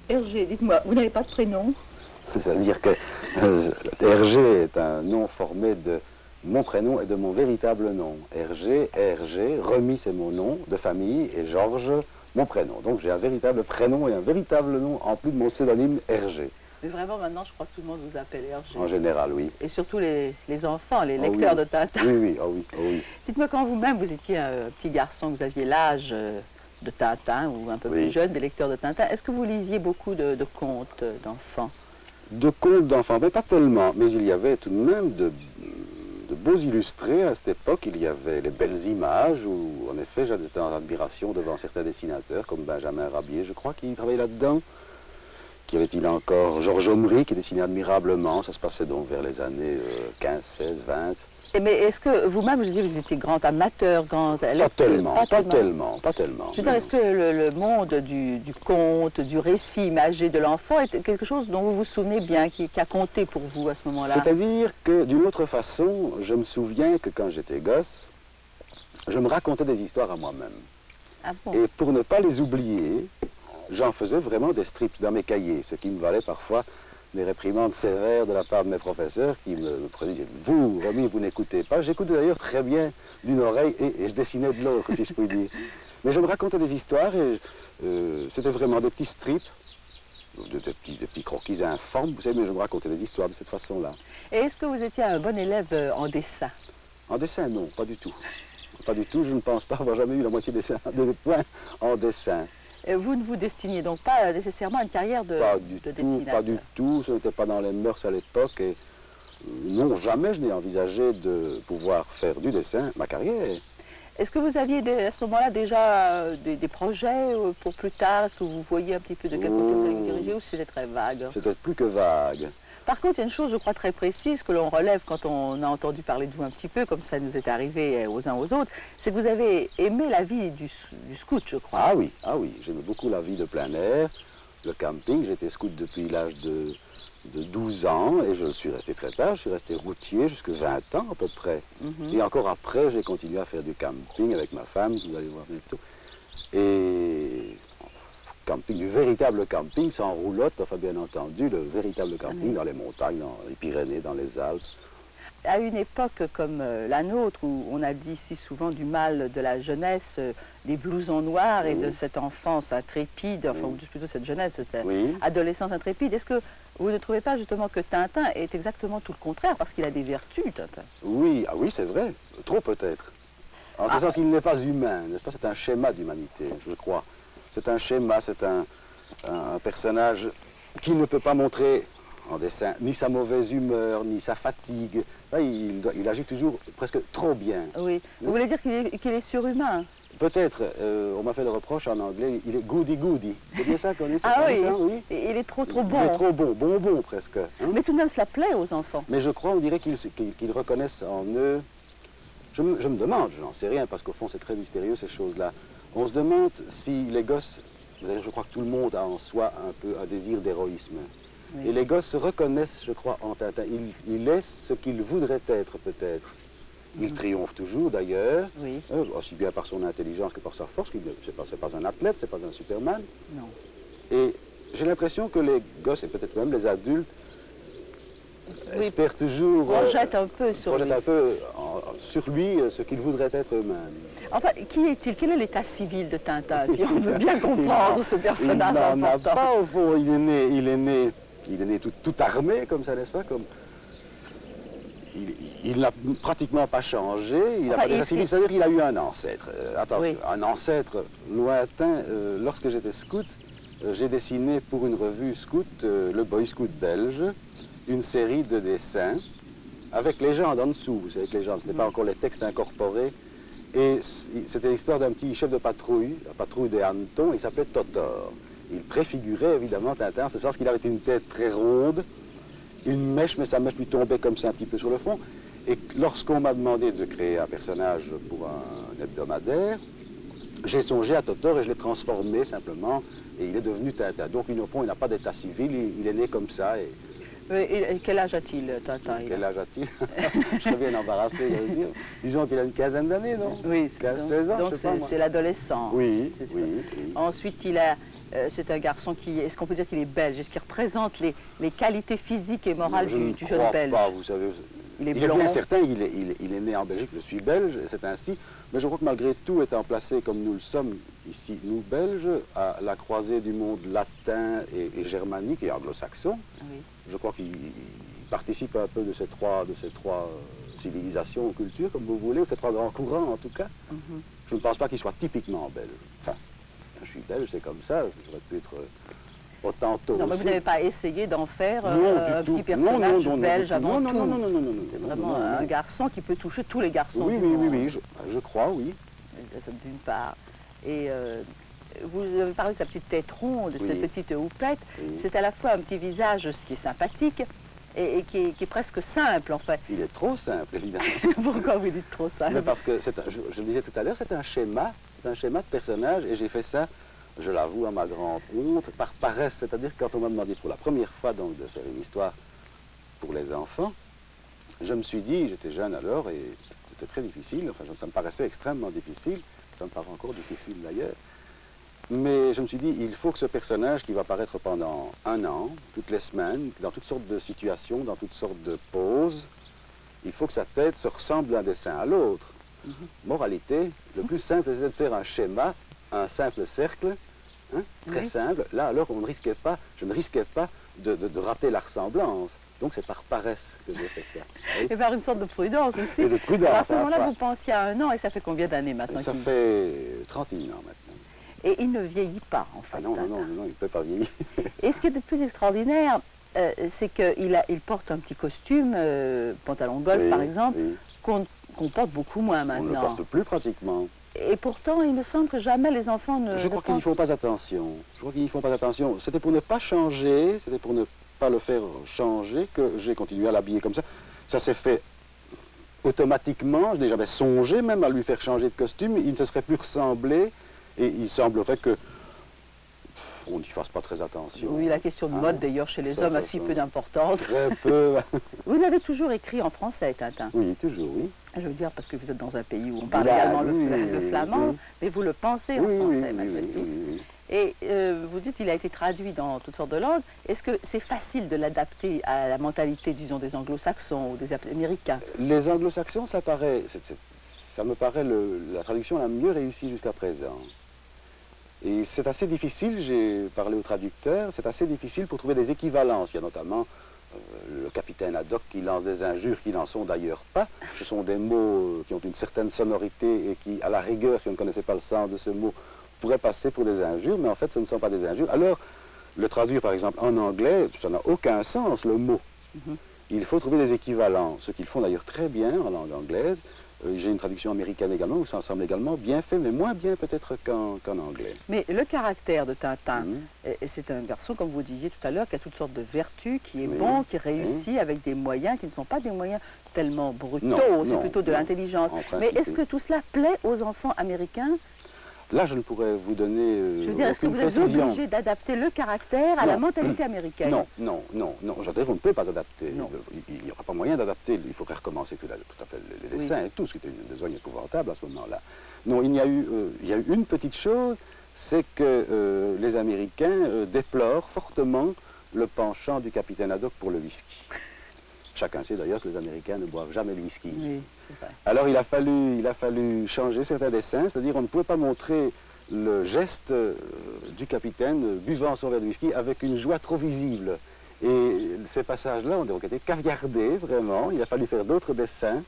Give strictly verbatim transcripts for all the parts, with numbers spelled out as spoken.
Hergé, dites-moi, vous n'avez pas de prénom? C'est-à-dire que euh, Hergé est un nom formé de mon prénom et de mon véritable nom. Hergé, Hergé, Remis c'est mon nom de famille et Georges mon prénom. Donc j'ai un véritable prénom et un véritable nom en plus de mon pseudonyme Hergé. Mais vraiment maintenant je crois que tout le monde vous appelle Hergé. En général, oui. Et surtout les, les enfants, les Oh, lecteurs oui. de Tintin. Oui, oui, oh, oui, oh, oui. Dites-moi, quand vous-même vous étiez un petit garçon, vous aviez l'âge de Tintin ou un peu Oui. plus jeune, des lecteurs de Tintin, est-ce que vous lisiez beaucoup de, de contes d'enfants? De contes d'enfants, mais pas tellement. Mais il y avait tout de même de, de beaux illustrés à cette époque. Il y avait les belles images où, en effet, j'étais en admiration devant certains dessinateurs, comme Benjamin Rabier, je crois, qui travaillait là-dedans. Qui avait-il encore? Georges Omry, qui dessinait admirablement. Ça se passait donc vers les années euh, quinze, seize, vingt. Et mais est-ce que vous-même, je dis, vous étiez grand amateur, grand... Pas tellement, pas, pas tellement, pas tellement. Je veux dire, est-ce que le, le monde du, du conte, du récit imagé de l'enfant est quelque chose dont vous vous souvenez bien, qui, qui a compté pour vous à ce moment-là? C'est-à-dire que, d'une autre façon, je me souviens que quand j'étais gosse, je me racontais des histoires à moi-même. Ah bon? Et pour ne pas les oublier, j'en faisais vraiment des strips dans mes cahiers, ce qui me valait parfois des réprimandes sévères de la part de mes professeurs qui me, me prenaient, vous, Romy, vous n'écoutez pas. J'écoutais d'ailleurs très bien d'une oreille et, et je dessinais de l'autre, si je puis dire. Mais je me racontais des histoires et euh, c'était vraiment des petits strips, de, de, petits, de petits croquis informes, vous savez, mais je me racontais des histoires de cette façon-là. Et est-ce que vous étiez un bon élève en dessin? En dessin, non, pas du tout. Pas du tout, je ne pense pas avoir jamais eu la moitié des points en dessin. Vous ne vous destiniez donc pas nécessairement à une carrière de, pas du de tout, dessinateur? Pas du tout, ce n'était pas dans les mœurs à l'époque. Et euh, non, jamais je n'ai envisagé de pouvoir faire du dessin ma carrière. Est-ce que vous aviez des, à ce moment-là déjà euh, des, des projets euh, pour plus tard? Est-ce que vous voyez un petit peu de quel côté vous allez vous diriger ou c'était très vague? C'était plus que vague. Par contre, il y a une chose, je crois, très précise que l'on relève quand on a entendu parler de vous un petit peu, comme ça nous est arrivé aux uns aux autres, c'est que vous avez aimé la vie du, du scout, je crois. Ah oui, ah oui, j'aimais beaucoup la vie de plein air, le camping. J'étais scout depuis l'âge de, de douze ans et je suis resté très tard. Je suis resté routier jusqu'à vingt ans à peu près. Mm-hmm. Et encore après, j'ai continué à faire du camping avec ma femme, vous allez voir bientôt. Et... camping, du véritable camping, sans roulotte, enfin bien entendu, le véritable camping dans les montagnes, dans les Pyrénées, dans les Alpes. À une époque comme la nôtre, où on a dit si souvent du mal de la jeunesse, des blousons noirs oui. et de cette enfance intrépide, enfin oui. plutôt cette jeunesse, cette oui. adolescence intrépide, est-ce que vous ne trouvez pas justement que Tintin est exactement tout le contraire, parce qu'il a des vertus, Tintin? Oui, ah oui, c'est vrai, trop peut-être. En ah. ce sens qu'il n'est pas humain, n'est-ce pas? C'est un schéma d'humanité, je crois. C'est un schéma, c'est un, un personnage qui ne peut pas montrer en dessin ni sa mauvaise humeur, ni sa fatigue. Là, il, il agit toujours presque trop bien. Oui. Vous voulez dire qu'il est, qu'il est surhumain? Peut-être. Euh, on m'a fait le reproche en anglais, il est goody-goody. C'est bien ça qu'on dit? Ah oui, ça, oui. Il est trop trop bon. Il est trop bon, bonbon presque. Hein? Mais tout de même, cela plaît aux enfants. Mais je crois, on dirait qu'ils qu'ils, qu'ils reconnaissent en eux... Je me, je me demande, je n'en sais rien, parce qu'au fond c'est très mystérieux ces choses-là. On se demande si les gosses, je crois que tout le monde a en soi un peu un désir d'héroïsme. Oui. Et les gosses se reconnaissent, je crois, en Tintin. Ils, ils laissent ce qu'ils voudraient être, peut-être. Il mmh. triomphe toujours, d'ailleurs, oui. euh, aussi bien par son intelligence que par sa force. Ce n'est pas, pas un athlète, c'est pas un Superman. Non. Et j'ai l'impression que les gosses, et peut-être même les adultes, oui. espèrent toujours... Projettent euh, un peu sur projettent lui. un peu en, sur lui euh, ce qu'ils voudraient être eux-mêmes. Enfin, qui est-il? Quel est l'état civil de Tintin? Si on veut bien comprendre ce personnage important. Il n'en a pas, au fond. Il est né, il est né, il est né tout, tout armé, comme ça, n'est-ce pas? Comme... Il n'a pratiquement pas changé. Il n'a enfin, pas d'état civil, c'est-à-dire qu'il a eu un ancêtre. Euh, attention, oui. un ancêtre lointain. Euh, lorsque j'étais scout, euh, j'ai dessiné pour une revue scout, euh, le Boy Scout belge, une série de dessins avec légende en dessous. Vous savez que légende, ce n'est mmh. pas encore les textes incorporés. Et c'était l'histoire d'un petit chef de patrouille, la patrouille des hannetons, il s'appelait Totor. Il préfigurait évidemment Tintin, en ce sens qu'il avait une tête très ronde, une mèche, mais sa mèche lui tombait comme ça un petit peu sur le front. Et lorsqu'on m'a demandé de créer un personnage pour un hebdomadaire, j'ai songé à Totor et je l'ai transformé simplement, et il est devenu Tintin. Donc, au fond, il n'a pas d'état civil, il, il est né comme ça. Et... Oui, et quel âge a-t-il, Tintin? Quel âge a-t-il? Je serais bien embarrassé de le dire. Disons qu'il a une quinzaine d'années, non? Oui, quinze, seize ans, donc c'est l'adolescent. Oui, oui, oui. Ensuite, il a, euh, c'est un garçon qui, est-ce qu'on peut dire qu'il est belge? Est-ce qu'il représente les, les qualités physiques et morales je du, du jeune belge? Pas, vous savez. Il est, il est bien certain, il est, il, est, il est né en Belgique, je suis belge, c'est ainsi. Mais je crois que malgré tout, étant placé comme nous le sommes ici, nous Belges, à la croisée du monde latin et, et germanique et anglo-saxon, oui. Je crois qu'il participe un peu de ces trois, de ces trois euh, civilisations ou cultures, comme vous voulez, ou ces trois grands courants en tout cas. Mm-hmm. Je ne pense pas qu'il soit typiquement belge. Enfin, je suis belge, c'est comme ça, j'aurais pu être autant tôt. Non, mais aussi. vous n'avez pas essayé d'en faire non, euh, un tout. petit personnage non, non, non, belge non, avant non, tout. Non, non, non, non, non, non. C'est vraiment non, non, non. un garçon qui peut toucher tous les garçons. Oui, du oui, monde. oui, oui, je, je crois, oui. D'une part. Et euh, vous avez parlé de sa petite tête ronde, de oui. cette petite houppette. Oui. C'est à la fois un petit visage, ce qui est sympathique, et, et qui, est, qui est presque simple, en fait. Il est trop simple, évidemment. Pourquoi vous dites trop simple? Mais parce que, un, je, je le disais tout à l'heure, c'est un schéma, c'est un schéma de personnage, et j'ai fait ça, je l'avoue à ma grande honte, par paresse. C'est-à-dire que quand on m'a demandé pour la première fois donc, de faire une histoire pour les enfants, je me suis dit, j'étais jeune alors, et c'était très difficile, enfin ça me paraissait extrêmement difficile, ça me paraît encore difficile d'ailleurs, mais je me suis dit, il faut que ce personnage qui va apparaître pendant un an, toutes les semaines, dans toutes sortes de situations, dans toutes sortes de poses, il faut que sa tête se ressemble d'un dessin à l'autre. Mm-hmm. Moralité, le plus simple, c'est de faire un schéma, un simple cercle, hein, très oui. simple. Là, alors, on ne risquait pas, je ne risquais pas de, de, de rater la ressemblance. Donc, c'est par paresse que j'ai fait ça. Oui. Et par une sorte de prudence aussi. Et de prudence. Alors, à ce moment-là, vous pensiez à un an, et ça fait combien d'années maintenant? Ça fait trente et un ans maintenant. Et il ne vieillit pas, en fait. Ah non, non, non, non, il ne peut pas vieillir. Et ce qui est de plus extraordinaire, euh, c'est qu'il il porte un petit costume, euh, pantalon golf oui, par exemple, oui. qu'on qu'on porte beaucoup moins maintenant. On ne le porte plus pratiquement. Et pourtant, il me semble que jamais les enfants ne... Je crois qu'ils n'y font pas attention. Je crois qu'ils n'y font pas attention. C'était pour ne pas changer, c'était pour ne pas le faire changer que j'ai continué à l'habiller comme ça. Ça s'est fait automatiquement. Je n'ai jamais songé même à lui faire changer de costume. Il ne se serait plus ressemblé et il semblerait que on n'y fasse pas très attention. Oui, la question de mode, hein, d'ailleurs, chez les ça, hommes ça, a si ça, peu d'importance. Très peu. Vous l'avez toujours écrit en français, Tintin? Oui, toujours, oui. Je veux dire, parce que vous êtes dans un pays où on parle là, également oui, le, le flamand, oui. mais vous le pensez oui, en français, oui, malgré oui, tout. Oui, oui. Et euh, vous dites qu'il a été traduit dans toutes sortes de langues. Est-ce que c'est facile de l'adapter à la mentalité, disons, des anglo-saxons ou des américains? Les anglo-saxons, ça paraît, c'est, c'est, ça me paraît le, la traduction la mieux réussie jusqu'à présent. Et c'est assez difficile, j'ai parlé au traducteur, c'est assez difficile pour trouver des équivalences. Il y a notamment euh, le capitaine Haddock qui lance des injures qui n'en sont d'ailleurs pas. Ce sont des mots qui ont une certaine sonorité et qui, à la rigueur, si on ne connaissait pas le sens de ce mot, pourraient passer pour des injures, mais en fait ce ne sont pas des injures. Alors, le traduire par exemple en anglais, ça n'a aucun sens, le mot. Mm-hmm. Il faut trouver des équivalents, ce qu'ils font d'ailleurs très bien en langue anglaise. Euh, j'ai une traduction américaine également, où ça semble également bien fait, mais moins bien peut-être qu'en qu'en anglais. Mais le caractère de Tintin, mmh. c'est un garçon, comme vous disiez tout à l'heure, qui a toutes sortes de vertus, qui est oui. bon, qui réussit oui. avec des moyens qui ne sont pas des moyens tellement brutaux, c'est plutôt de l'intelligence. Mais est-ce que tout cela plaît aux enfants américains? Là, je ne pourrais vous donner euh, Je veux dire, est-ce que vous êtes obligé d'adapter le caractère à non. la mentalité américaine? Non, non, non, non. Je veux dire, on ne peut pas adapter. Non. Il n'y aura pas moyen d'adapter. Il faudrait recommencer tout, la, tout à fait les dessins oui. et tout, ce qui était une besogne épouvantable à ce moment-là. Non, il y a eu, euh, il y a eu une petite chose, c'est que euh, les Américains euh, déplorent fortement le penchant du capitaine Haddock pour le whisky. Chacun sait d'ailleurs que les Américains ne boivent jamais le whisky. Oui, c'est vrai. Alors il a fallu, il a fallu changer certains dessins, c'est-à-dire on ne pouvait pas montrer le geste euh, du capitaine euh, buvant son verre de whisky avec une joie trop visible. Et ces passages-là ont donc été caviardés, vraiment. Il a fallu faire d'autres dessins.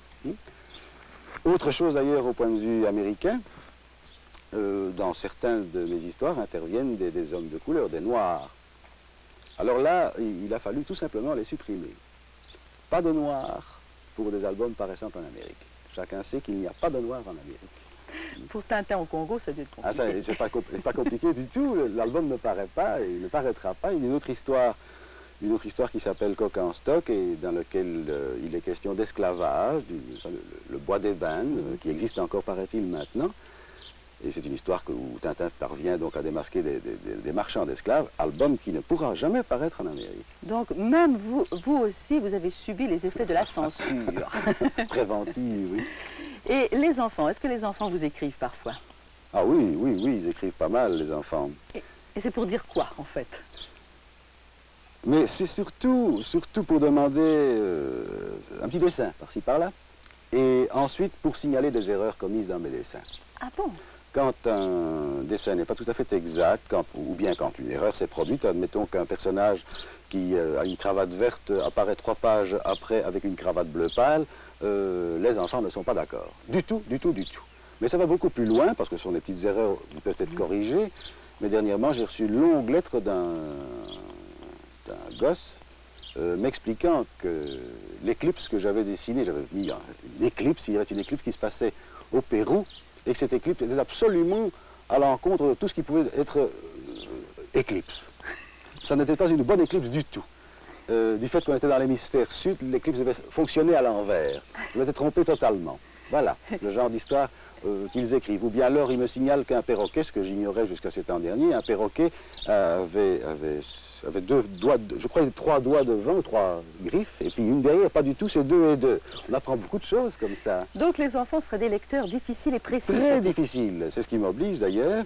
Autre chose d'ailleurs au point de vue américain, euh, dans certaines de mes histoires interviennent des, des hommes de couleur, des noirs. Alors là, il a fallu tout simplement les supprimer. Pas de noirs pour des albums paraissant en Amérique. Chacun sait qu'il n'y a pas de noirs en Amérique. Pour Tintin au Congo, ça doit être compliqué. Ah, ça, c'est pas, pas compliqué du tout. L'album ne paraît pas et il ne paraîtra pas. Il y a une autre histoire, une autre histoire qui s'appelle Coq en stock et dans laquelle euh, il est question d'esclavage, le, le bois d'ébène, euh, qui existe encore, paraît-il, maintenant. Et c'est une histoire que, où Tintin parvient donc à démasquer des, des, des marchands d'esclaves, album qui ne pourra jamais paraître en Amérique. Donc même vous, vous aussi, vous avez subi les effets de la censure. Préventive, oui. Et les enfants, est-ce que les enfants vous écrivent parfois? Ah oui, oui, oui, ils écrivent pas mal, les enfants. Et, et c'est pour dire quoi, en fait? Mais c'est surtout, surtout pour demander euh, un petit dessin, par-ci, par-là. Et ensuite, pour signaler des erreurs commises dans mes dessins. Ah bon? Quand un dessin n'est pas tout à fait exact, quand, ou bien quand une erreur s'est produite, admettons qu'un personnage qui euh, a une cravate verte apparaît trois pages après avec une cravate bleu pâle, euh, les enfants ne sont pas d'accord. Du tout, du tout, du tout. Mais ça va beaucoup plus loin, parce que ce sont des petites erreurs qui peuvent être corrigées. Mais dernièrement, j'ai reçu une longue lettre d'un d'un gosse euh, m'expliquant que l'éclipse que j'avais dessinée, j'avais mis une éclipse, il y avait une éclipse qui se passait au Pérou, et que cette éclipse était absolument à l'encontre de tout ce qui pouvait être euh, éclipse. Ça n'était pas une bonne éclipse du tout. Euh, du fait qu'on était dans l'hémisphère sud, l'éclipse devait fonctionner à l'envers. Je m'étais trompé totalement. Voilà, le genre d'histoire euh, qu'ils écrivent. Ou bien alors, ils me signalent qu'un perroquet, ce que j'ignorais jusqu'à cet an dernier, un perroquet avait, avait, avait deux doigts, de, je crois trois doigts devant, trois griffes, et puis une derrière, pas du tout, c'est deux et deux. On apprend beaucoup de choses comme ça. Donc les enfants seraient des lecteurs difficiles et précis. Très difficiles. C'est ce qui m'oblige d'ailleurs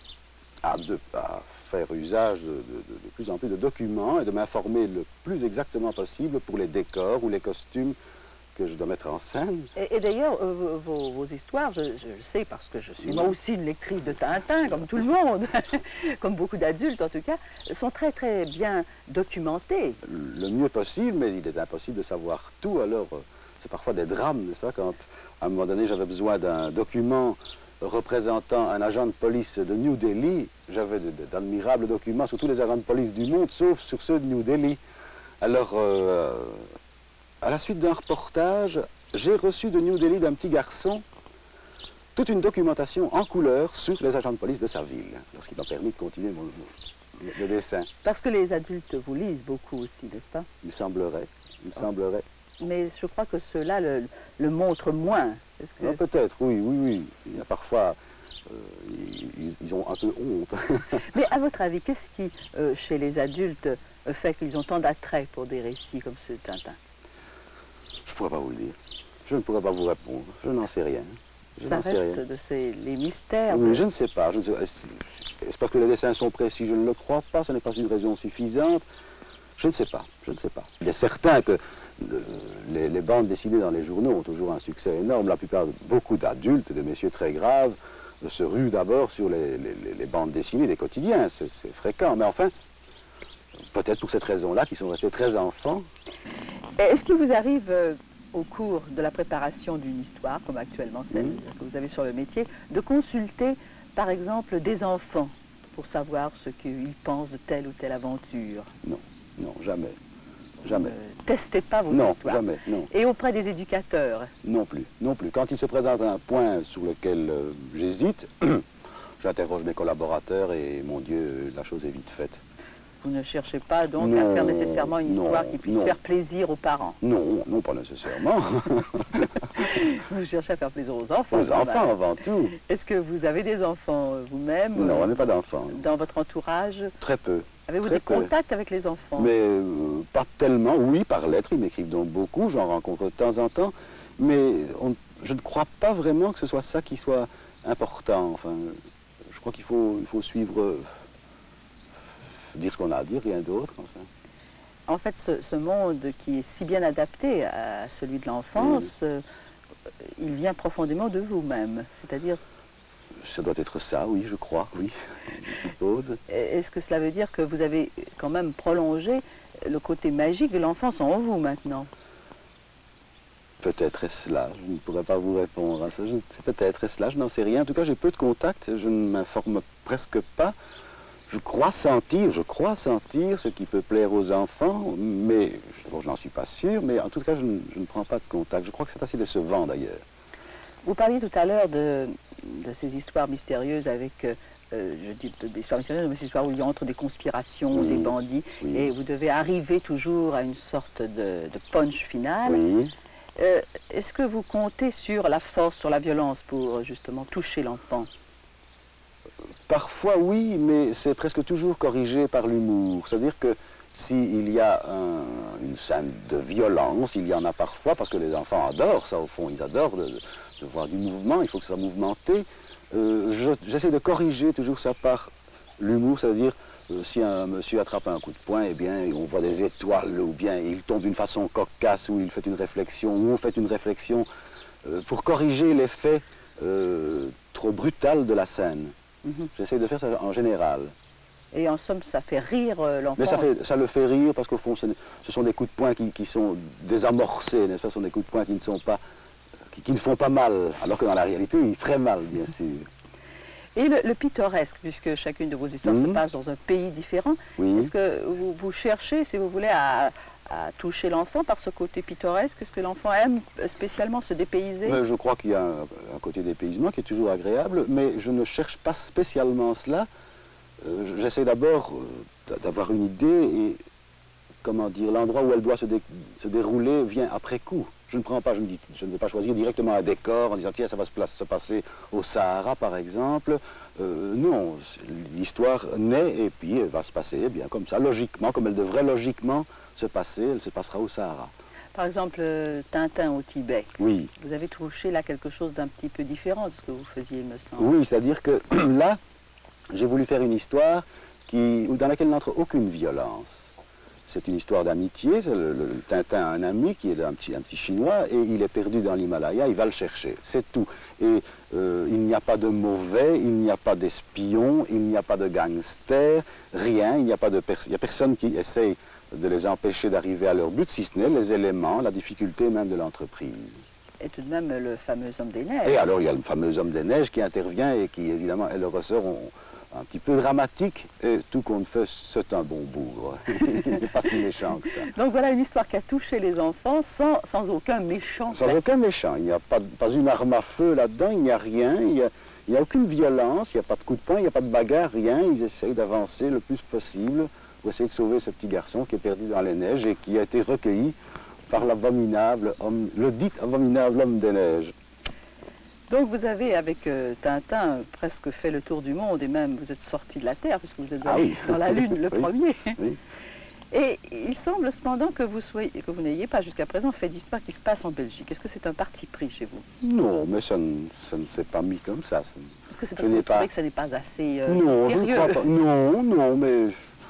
à, de, à faire usage de, de, de plus en plus de documents et de m'informer le plus exactement possible pour les décors ou les costumes que je dois mettre en scène. Et, et d'ailleurs, euh, vos, vos histoires, je, je le sais parce que je suis moi aussi une lectrice de Tintin, comme tout le monde, comme beaucoup d'adultes en tout cas, sont très très bien documentées. Le mieux possible, mais il est impossible de savoir tout, alors euh, c'est parfois des drames, n'est-ce pas, quand à un moment donné j'avais besoin d'un document représentant un agent de police de New Delhi, j'avais d'admirables documents sur tous les agents de police du monde, sauf sur ceux de New Delhi. Alors, euh, à la suite d'un reportage, j'ai reçu de New Delhi d'un petit garçon toute une documentation en couleur sur les agents de police de sa ville, ce qui m'a permis de continuer mon, mon, le dessin. Parce que les adultes vous lisent beaucoup aussi, n'est-ce pas? Il semblerait, il oh. semblerait. Mais je crois que ceux-là le, le montrent moins. Que... Oh, peut-être, oui, oui, oui. Il y a parfois, euh, ils, ils ont un peu honte. Mais à votre avis, qu'est-ce qui, euh, chez les adultes, euh, fait qu'ils ont tant d'attrait pour des récits comme ceux de Tintin? Je ne pourrais pas vous le dire. Je ne pourrais pas vous répondre. Je n'en sais rien. Je Ça reste sais rien. de ces, les mystères. Oui, de... je ne sais pas. Est-ce parce que les dessins sont précis? Je ne le crois pas. Ce n'est pas une raison suffisante. Je ne sais pas. Je ne sais pas. Il est certain que le, les, les bandes dessinées dans les journaux ont toujours un succès énorme. La plupart, beaucoup d'adultes, de messieurs très graves, se ruent d'abord sur les, les, les bandes dessinées des quotidiens. C'est fréquent. Mais enfin, peut-être pour cette raison-là, qu'ils sont restés très enfants. Est-ce qu'il vous arrive, euh, au cours de la préparation d'une histoire, comme actuellement celle mmh. que vous avez sur le métier, de consulter, par exemple, des enfants pour savoir ce qu'ils pensent de telle ou telle aventure? Non, non, jamais. Jamais. Ne testez pas vos non, histoires. Jamais, non. Et auprès des éducateurs? Non plus, non plus. Quand il se présente un point sur lequel euh, j'hésite, j'interroge mes collaborateurs et, mon Dieu, la chose est vite faite. Vous ne cherchez pas donc non, à faire nécessairement une histoire non, qui puisse non. faire plaisir aux parents? Non, non, pas nécessairement. Vous cherchez à faire plaisir aux enfants? Aux enfants même. Avant tout. Est-ce que vous avez des enfants vous-même? Non, on n'est pas d'enfants. Dans votre entourage? Très peu. Avez-vous des peu. contacts avec les enfants? Mais euh, pas tellement, oui, par lettre, ils m'écrivent donc beaucoup, j'en rencontre de temps en temps, mais on, je ne crois pas vraiment que ce soit ça qui soit important. Enfin, je crois qu'il faut, il faut suivre... Euh, dire ce qu'on a à dire, rien d'autre. Enfin. En fait, ce, ce monde qui est si bien adapté à celui de l'enfance, mmh. euh, il vient profondément de vous-même, c'est-à-dire... Ça doit être ça, oui, je crois, oui, je suppose. Est-ce que cela veut dire que vous avez quand même prolongé le côté magique de l'enfance en vous maintenant? Peut-être est-ce cela, je ne pourrais pas vous répondre à ça, peut-être est-ce cela, je n'en sais rien. En tout cas, j'ai peu de contacts, je ne m'informe presque pas. Je crois sentir, je crois sentir ce qui peut plaire aux enfants, mais bon, je n'en suis pas sûr, mais en tout cas, je ne, je ne prends pas de contact. Je crois que c'est assez décevant d'ailleurs. Vous parliez tout à l'heure de, de ces histoires mystérieuses avec, euh, je dis des histoires mystérieuses, mais ces histoires où il y a entre des conspirations, oui, des bandits, oui. Et vous devez arriver toujours à une sorte de, de punch final. Oui. Euh, Est-ce que vous comptez sur la force, sur la violence pour justement toucher l'enfant? Parfois oui, mais c'est presque toujours corrigé par l'humour. C'est-à-dire que s'il y a un, une scène de violence, il y en a parfois, parce que les enfants adorent ça au fond, ils adorent de, de voir du mouvement, il faut que ça soit mouvementé. Euh, J'essaie de corriger toujours ça par l'humour, c'est-à-dire euh, si un monsieur attrape un coup de poing, eh bien on voit des étoiles, ou bien il tombe d'une façon cocasse, ou il fait une réflexion, ou on fait une réflexion, euh, pour corriger l'effet euh, trop brutal de la scène. Mm-hmm. J'essaie de faire ça en général. Et en somme, ça fait rire euh, l'enfant. Mais ça, fait, ça le fait rire parce qu'au fond, ce, ce sont des coups de poing qui, qui sont désamorcés, n'est-ce pas? Ce sont des coups de poing qui ne sont pas, qui, qui ne font pas mal, alors que dans la réalité, ils font très mal, bien sûr. Et le, le pittoresque, puisque chacune de vos histoires mmh. se passe dans un pays différent, oui. Est-ce que vous, vous cherchez, si vous voulez, à, à toucher l'enfant par ce côté pittoresque? Est-ce que l'enfant aime spécialement se dépayser? Mais je crois qu'il y a un, un côté dépaysement qui est toujours agréable, mais je ne cherche pas spécialement cela. Euh, J'essaie d'abord euh, d'avoir une idée et, comment dire, l'endroit où elle doit se, dé, se dérouler vient après coup. Je ne prends pas, je, me dis, je ne vais pas choisir directement un décor en disant tiens ça va se, place, se passer au Sahara par exemple. Euh, non, l'histoire naît et puis elle va se passer eh bien comme ça, logiquement, comme elle devrait logiquement se passer, elle se passera au Sahara. Par exemple, euh, Tintin au Tibet. Oui. Vous avez touché là quelque chose d'un petit peu différent de ce que vous faisiez, il me semble. Oui, c'est-à-dire que là, j'ai voulu faire une histoire qui, dans laquelle n'entre aucune violence. C'est une histoire d'amitié, le, le Tintin a un ami qui est un petit, un petit chinois et il est perdu dans l'Himalaya, il va le chercher, c'est tout. Et euh, il n'y a pas de mauvais, il n'y a pas d'espions, il n'y a pas de gangsters, rien, il n'y a pas de pers il y a personne qui essaye de les empêcher d'arriver à leur but, si ce n'est les éléments, la difficulté même de l'entreprise. Et tout de même le fameux homme des neiges. Et alors il y a le fameux homme des neiges qui intervient et qui évidemment est le ressort on, un petit peu dramatique, et tout compte fait, c'est un bon bougre. Il n'est pas si méchant que ça. Donc voilà une histoire qui a touché les enfants sans, sans aucun méchant. Sans aucun méchant. Il n'y a pas, pas une arme à feu là-dedans, il n'y a rien, il n'y a, il n'y a aucune violence, il n'y a pas de coup de poing, il n'y a pas de bagarre, rien. Ils essayent d'avancer le plus possible pour essayer de sauver ce petit garçon qui est perdu dans les neiges et qui a été recueilli par l'abominable homme, le dit abominable homme des neiges. Donc vous avez, avec euh, Tintin, presque fait le tour du monde et même vous êtes sorti de la Terre, puisque vous êtes ah oui. dans la Lune, le oui. premier. Oui. Et il semble cependant que vous soyez, que vous n'ayez pas jusqu'à présent fait d'histoire qui se passe en Belgique. Est-ce que c'est un parti pris chez vous? Non, mais ça ne, ça ne s'est pas mis comme ça. Est-ce que c'est parce que vous trouvez que ça n'est pas assez euh, non, mystérieux? Je ne crois pas. Non, non, mais...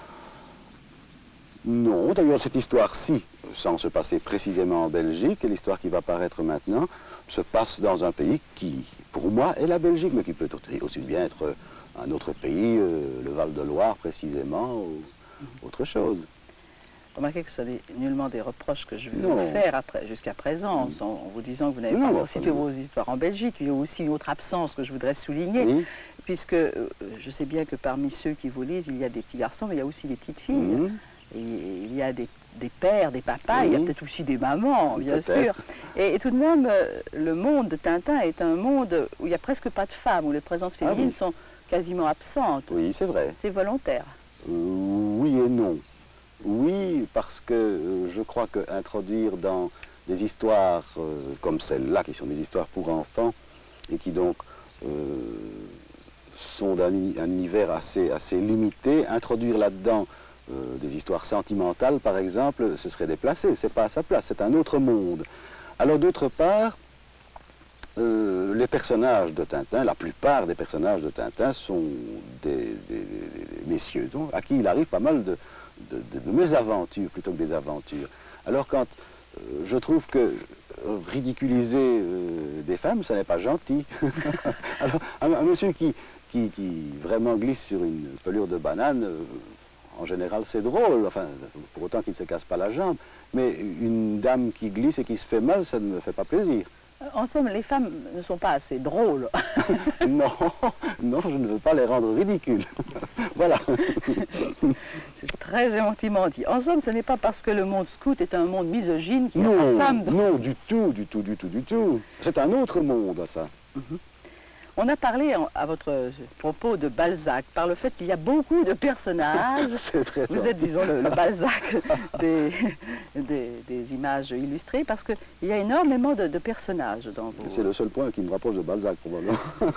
Non, d'ailleurs cette histoire-ci, sans se passer précisément en Belgique, l'histoire qui va paraître maintenant, se passe dans un pays qui, pour moi, est la Belgique, mais qui peut aussi bien être un autre pays, euh, le Val-de-Loire précisément, ou autre chose. Remarquez que ce n'est nullement des reproches que je vais non. vous faire jusqu'à présent, en, en vous disant que vous n'avez pas constitué vos histoires en Belgique. Il y a aussi une autre absence que je voudrais souligner, oui. puisque euh, je sais bien que parmi ceux qui vous lisent, il y a des petits garçons, mais il y a aussi des petites filles. Mmh. Et il y a des, des pères, des papas, oui. il y a peut-être aussi des mamans, bien sûr. Et, et tout de même, le monde de Tintin est un monde où il n'y a presque pas de femmes, où les présences féminines ah oui. sont quasiment absentes. Oui, c'est vrai. C'est volontaire. Euh, oui et non. Oui, parce que euh, je crois qu'introduire dans des histoires euh, comme celle-là, qui sont des histoires pour enfants, et qui donc euh, sont d'un univers assez, assez limité, introduire là-dedans Euh, des histoires sentimentales, par exemple, ce serait déplacé, c'est pas à sa place, c'est un autre monde. Alors d'autre part, euh, les personnages de Tintin, la plupart des personnages de Tintin sont des, des, des messieurs, donc, à qui il arrive pas mal de, de, de, de mésaventures plutôt que des aventures. Alors quand euh, je trouve que euh, ridiculiser euh, des femmes, ça n'est pas gentil. Alors un, un monsieur qui, qui, qui vraiment glisse sur une pelure de banane, euh, en général, c'est drôle, enfin, pour autant qu'il ne se casse pas la jambe. Mais une dame qui glisse et qui se fait mal, ça ne me fait pas plaisir. En somme, les femmes ne sont pas assez drôles. Non, non, je ne veux pas les rendre ridicules. Voilà. C'est très gentiment dit. En somme, ce n'est pas parce que le monde scout est un monde misogyne qu'il y a non, pas de femmes. Non, du tout, du tout, du tout, du tout. C'est un autre monde, ça. Mm-hmm. On a parlé en, à votre propos de Balzac, par le fait qu'il y a beaucoup de personnages. Vous êtes, disons, le, le Balzac des, des, des images illustrées, parce qu'il y a énormément de, de personnages dans vos... C'est le seul point qui me rapproche de Balzac, probablement.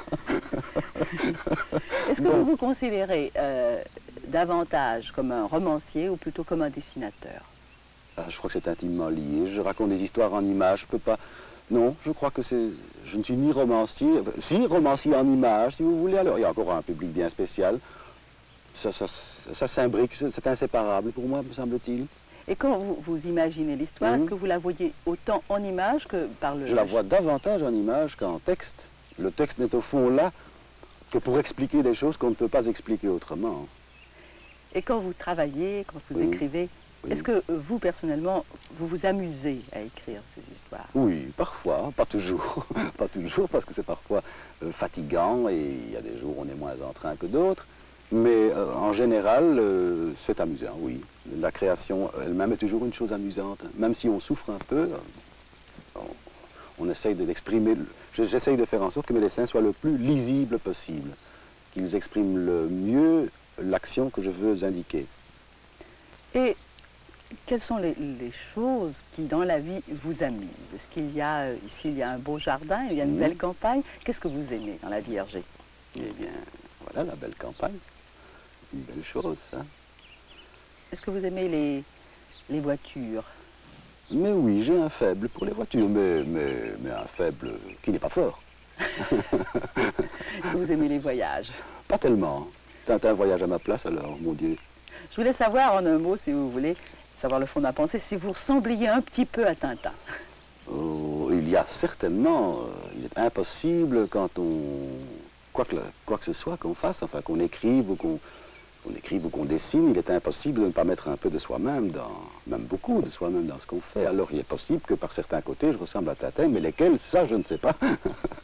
Est-ce que bon. vous vous considérez euh, davantage comme un romancier ou plutôt comme un dessinateur? Ah, je crois que c'est intimement lié. Je raconte des histoires en images, je peux pas... Non, je crois que c'est... Je ne suis ni romancier... Si, romancier en images, si vous voulez. Alors, il y a encore un public bien spécial. Ça, ça, ça, ça s'imbrique, c'est inséparable pour moi, me semble-t-il. Et quand vous, vous imaginez l'histoire, mmh. est-ce que vous la voyez autant en images que par le... Je la vois davantage en images qu'en texte. Le texte n'est au fond là que pour expliquer des choses qu'on ne peut pas expliquer autrement. Et quand vous travaillez, quand vous oui. écrivez, oui. est-ce que vous, personnellement, vous vous amusez à écrire ces histoires? Oui, parfois, pas toujours. Pas toujours, parce que c'est parfois euh, fatigant et il y a des jours où on est moins en train que d'autres. Mais euh, en général, euh, c'est amusant, oui. La création elle-même est toujours une chose amusante. Même si on souffre un peu, on, on essaye de l'exprimer. J'essaye de faire en sorte que mes dessins soient le plus lisibles possible, qu'ils expriment le mieux l'action que je veux indiquer. Et quelles sont les, les choses qui, dans la vie, vous amusent? Est-ce qu'il y a, ici, il y a un beau jardin, il y a une mmh. belle campagne? Qu'est-ce que vous aimez dans la vie, Hergé? Eh bien, voilà, la belle campagne. C'est une belle chose, ça. Est-ce que vous aimez les, les voitures? Mais oui, j'ai un faible pour les voitures, mais, mais, mais un faible qui n'est pas fort. Est-ce que vous aimez les voyages? Pas tellement. C'est un voyage à ma place, alors, mon Dieu. Je voulais savoir, en un mot, si vous voulez, savoir le fond de ma pensée, si vous ressembliez un petit peu à Tintin. Oh, il y a certainement, euh, il est impossible quand on, quoi que, quoi que ce soit qu'on fasse, enfin qu'on écrive ou qu'on qu'on écrive ou qu'on dessine, il est impossible de ne pas mettre un peu de soi-même, dans, même beaucoup de soi-même dans ce qu'on fait. Alors il est possible que par certains côtés je ressemble à Tintin, mais lesquels, ça je ne sais pas.